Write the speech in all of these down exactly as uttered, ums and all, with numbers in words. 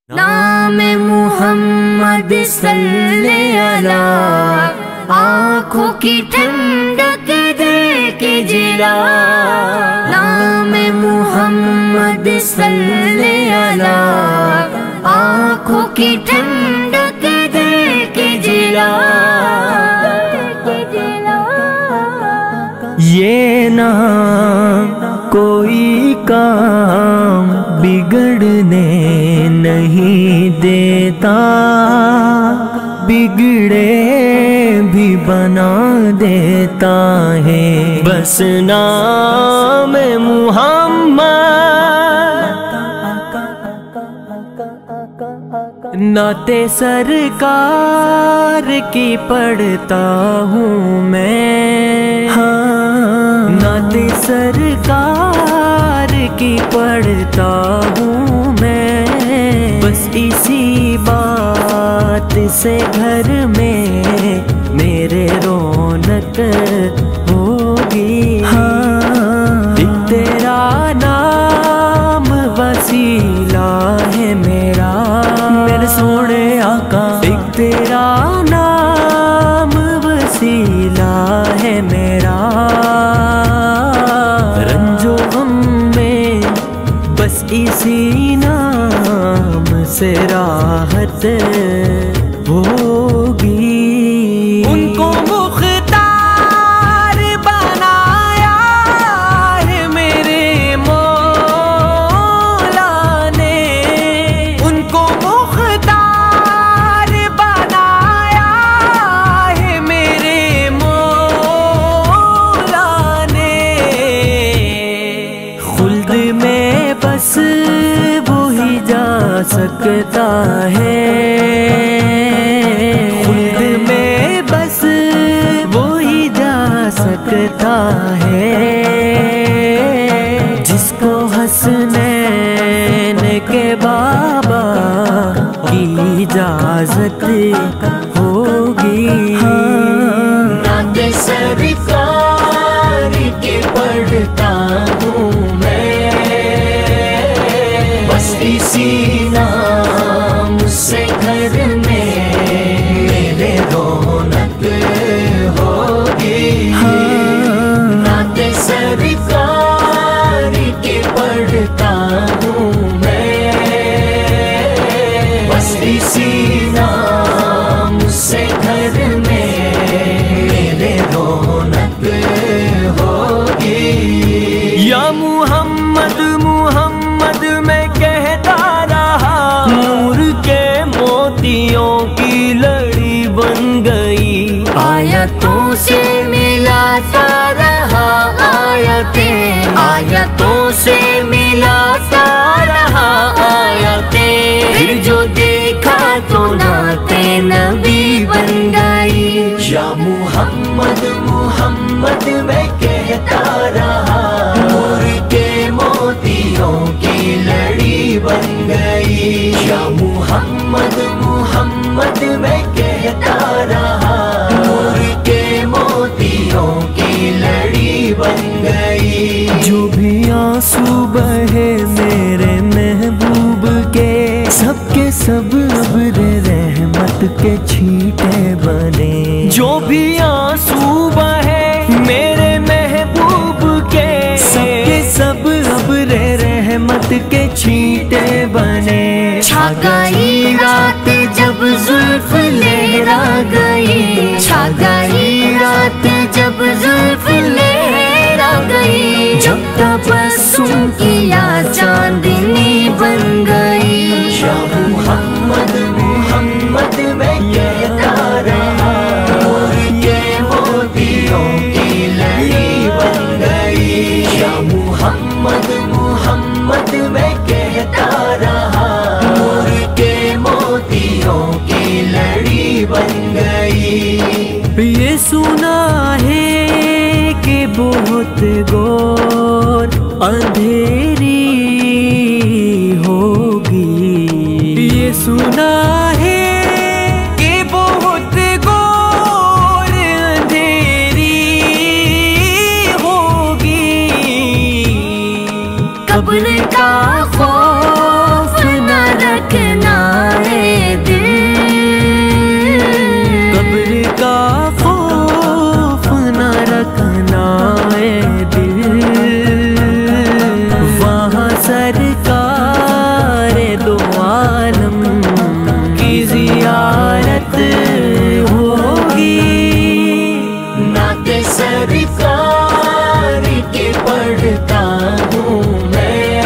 नाम मुहम्मद सल्ले अला, आँखों की ठंडक दे के जिला। नाम मुहम्मद सल्ले अला, आँखों की ठंडक दे के जिला। ये नाम कोई काम बिगड़ने नहीं देता, बिगड़े भी बना देता है। बस नाम मुहम्मद, नाते सरकार की पढ़ता हूँ मैं। हाँ, नाते सरकार की पढ़ता हूँ मैं। बस इसी बात से घर में मेरे रौनक होगी। हाँ, तेरा नाम वसीला है मेरा, मेरे सोने आका। एक तेरा नाम वसीला है मेरा, रंजो गम में बस इसी नाम से राहत होगी। उनको मुख्तार बनाया है मेरे मौला ने, उनको मुख्तार बनाया है मेरे मौला ने। खुल्द में बस वो ही जा सकता है, खुल्द में बस वो ही जा सकता है, जिसको हसनैन के बाबा की इजाजत होगी। नात सरकार के पढ़ता हूँ मैं, बस इसी नाम से घर में मेरे रौनक होगी। नात सरकार के पढ़ता हूँ मैं, बस इसी नाम से घर में मेरे रौनक होगी। या मुहम्मद मुहम्मद मैं कहता रहा, नूर के मोतियों की लड़ी बन गई। आयतों से मिलाता रहा, आयतें आयतों से मिलाता रहा आयतें। फिर जो देखा तो नाते नबी बन गई। या मुहम्मद मुहम्मद मैं कहता रहा, नूर के मोतियों की लड़ी बन गई। या मुहम्मद मुहम्मद मैं कहता रहा, नूर के मोतियों की लड़ी बन गई। जो भी आंसू बहे मेरे महबूब के, सबके सब अब्र रहमत के छींटे बने। जो भी आंसू बहे मेरे महबूब के, सबके सब अब्र रहमत के छींटे बने। छा गई रात जब जुल्फ लहरा गई, छा गई रात जब जुल्फ लहरा गई। जब तबस्सुम किया चांदनी बन गई। या मुहम्मद मुहम्मद मैं कहता रहा, नूर के मोतियों की लड़ी बन गई। या मुहम्मद मुहम्मद मैं कहता रहा, नूर के मोतियों की लड़ी बन गई। ये सुना है कि बहुत घोर अंधेरी होगी। ये सुना है कि बहुत घोर अंधेरी होगी। कब्र का खौफ न रखना, सरकार के पढ़ता हूँ मैं,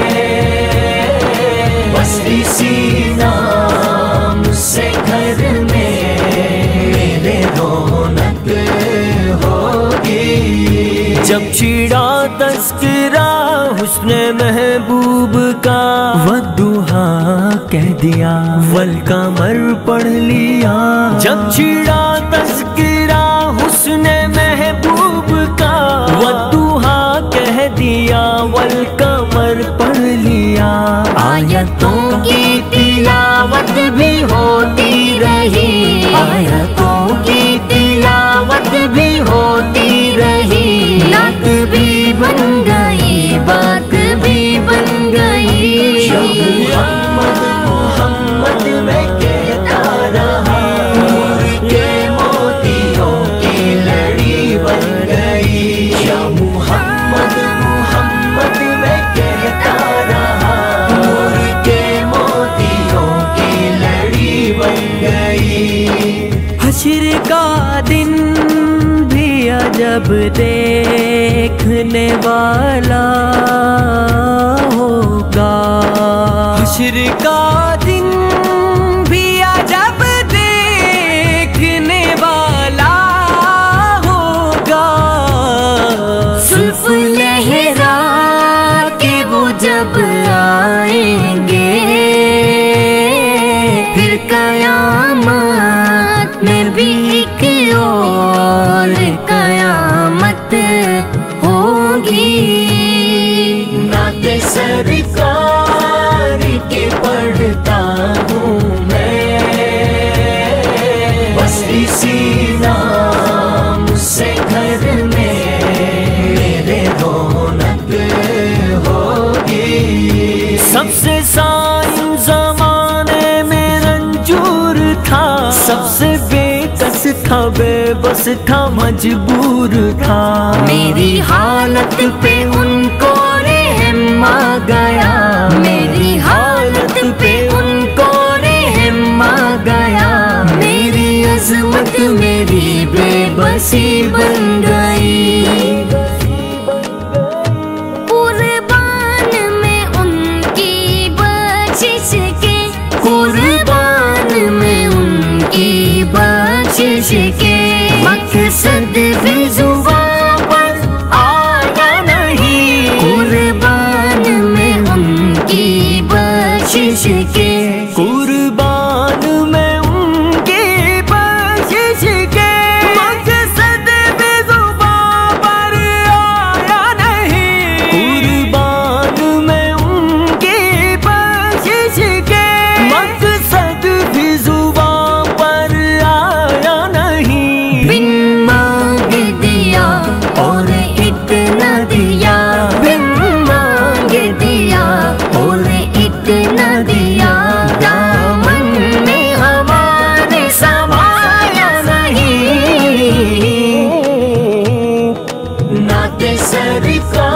बस इसी नाम से घर में मेरे रौनक होगी। जब छिड़ा तस्करा हुस्ने महबूब का, वद्दुहा कह दिया वल कमर पढ़ लिया। जब छिड़ा तस्करा हुस्ने महबूब का, वद्दुहा कह दिया वल कमर पढ़ लिया। आयतों की तिलावत भी होती रही, आयतों की तिलावत भी होती रही। नात भी बन गई, बात भी बन गई। मोहम्मद मोहम्मद मैं कहता रहा, नूर के मोतियों की लड़ी बन गई। या मोहम्मद मोहम्मद मैं कहता रहा, नूर के मोतियों की लड़ी बन गई। हश्र का दिन भी अजब देखने वाला होगा। हश्र का दिन भी अजब देखने वाला होगा। सुल्फ लहरा के वो जब आएंगे, फिर कयामत में भी एक और कयामत होगी। नात सरकार के पढ़ता हूँ मैं, बस इसी नाम से घर में मेरे रौनक होगी। सबसे साईं ज़माने में रंजूर था, सबसे बेकस था, बेबस था, मजबूर था। मेरी हालत पे उनको रहम आ गया, मेरी हालत पे उनको रहम आ गया। मेरी अजमत मेरी बेबसी बन गई। कुर्बान में उनकी बख्शिश के, कुर्बान में उनकी बख्शिश के। मकसद भी जुबान पर आया नहीं, कुर्बान में उनकी बख्शिश के। कुर्बान में उनकी बख्शिश के। मकसद भी जुबान पर आया नहीं, कुर्बान में उनकी बख्शिश के। मकसद भी जुबान पर आया नहीं। बिन मांग दिया और इतना दिया, बिन मांग दिया और इतना दिया। दामन में हमारे समाया नहीं। नात सरकार